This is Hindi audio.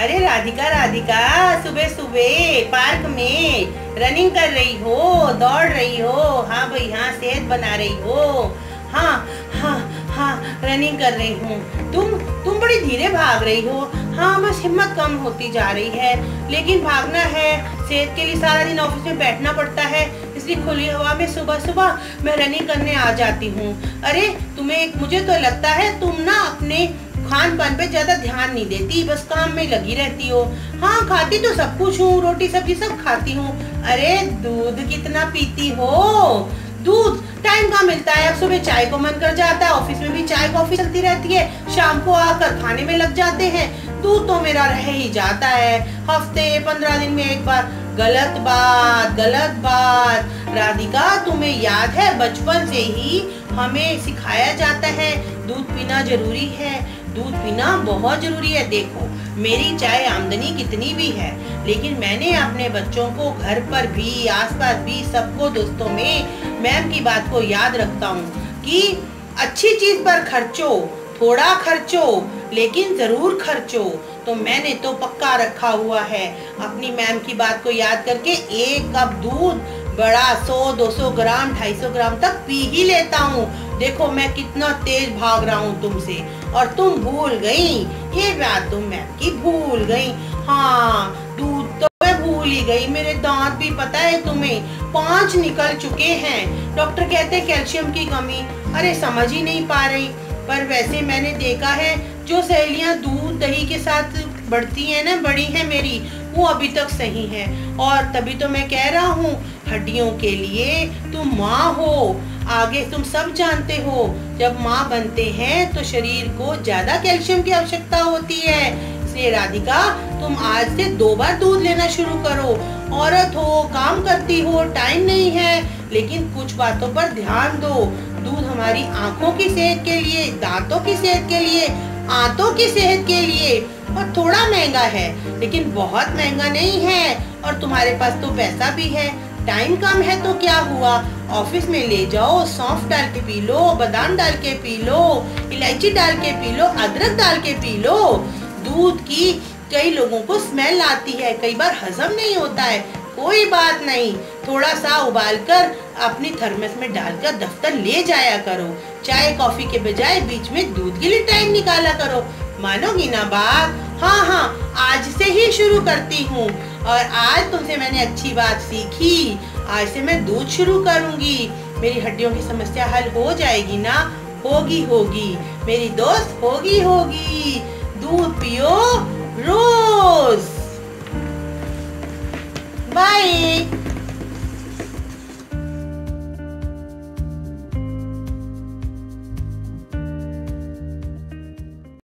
अरे राधिका राधिका, सुबह सुबह पार्क में रनिंग कर रही हो, दौड़ रही हो? हाँ भाई हाँ, सेहत बना रही हो? हाँ हाँ हाँ, रनिंग कर रही हूँ। तुम बड़ी धीरे भाग रही हो। हाँ, बस हिम्मत कम होती जा रही है, लेकिन भागना है। सेहत के लिए सारा दिन ऑफिस में बैठना पड़ता है, इसलिए खुली हवा में सुबह सुबह मैं रनिंग करने आ जाती हूँ। अरे मुझे तो लगता है तुम ना अपने खान पान पे ज्यादा ध्यान नहीं देती, बस काम में लगी रहती हो। हाँ, खाती तो सब कुछ हूँ, रोटी सब्जी सब खाती हूँ। अरे दूध कितना पीती हो? दूध टाइम कहाँ मिलता है? अब सुबह चाय को मन कर जाता है, ऑफिस में भी चाय कॉफी चलती रहती है, शाम को आकर खाने में लग जाते हैं। दूध तो मेरा रह ही जाता है, हफ्ते 15 दिन में एक बार। गलत बात राधिका, तुम्हें याद है बचपन से ही हमें सिखाया जाता है दूध पीना जरूरी है, दूध पीना बहुत जरूरी है। देखो मेरी चाहे आमदनी कितनी भी है, लेकिन मैंने अपने बच्चों को घर पर भी, आसपास भी, सबको, दोस्तों में मैम की बात को याद रखता हूँ कि अच्छी चीज पर खर्चो, थोड़ा खर्चो लेकिन जरूर खर्चो। तो मैंने तो पक्का रखा हुआ है अपनी मैम की बात को याद करके, 1 कप दूध बड़ा 100-200 ग्राम 250 ग्राम तक पी ही लेता हूँ। देखो मैं कितना तेज भाग रहा हूँ तुमसे, और तुम भूल गई ये बात, तुम मैम की भूल गई। हाँ, दूध तो मैं भूल ही गई, मेरे दांत भी पता है तुम्हें 5 निकल चुके हैं। डॉक्टर कहते हैं कैल्शियम की कमी। अरे समझ ही नहीं पा रही। पर वैसे मैंने देखा है जो सहेलियां दूध दही के साथ बढ़ती हैं ना, बड़ी हैं मेरी, वो अभी तक सही है। और तभी तो मैं कह रहा हूँ, हड्डियों के लिए तुम माँ हो, आगे तुम सब जानते हो, जब माँ बनते हैं तो शरीर को ज्यादा कैल्शियम की आवश्यकता होती है। इसलिए राधिका, तुम आज से 2 बार दूध लेना शुरू करो। औरत हो, काम करती हो, टाइम नहीं है, लेकिन कुछ बातों पर ध्यान दो। दूध हमारी आंखों की सेहत के लिए, दांतों की सेहत के लिए, आंतों की सेहत के लिए, और थोड़ा महंगा है लेकिन बहुत महंगा नहीं है। और तुम्हारे पास तो पैसा भी है, टाइम कम है तो क्या हुआ, ऑफिस में ले जाओ, सौंफ डाल के पी लो, बादाम डाल के पी लो, इलायची डाल के पी लो, अदरक डाल के पी लो। दूध की कई लोगों को स्मेल आती है, कई बार हजम नहीं होता है, कोई बात नहीं, थोड़ा सा उबालकर अपनी थर्मस में डालकर दफ्तर ले जाया करो। चाय कॉफी के बजाय बीच में दूध के लिए टाइम निकाला करो। मानोगी ना बात? हाँ हाँ, आज से ही शुरू करती हूँ। और आज तुमसे मैंने अच्छी बात सीखी, आज से मैं दूध शुरू करूँगी। मेरी हड्डियों की समस्या हल हो जाएगी ना? होगी मेरी दोस्त, होगी। दूध पियो रोज।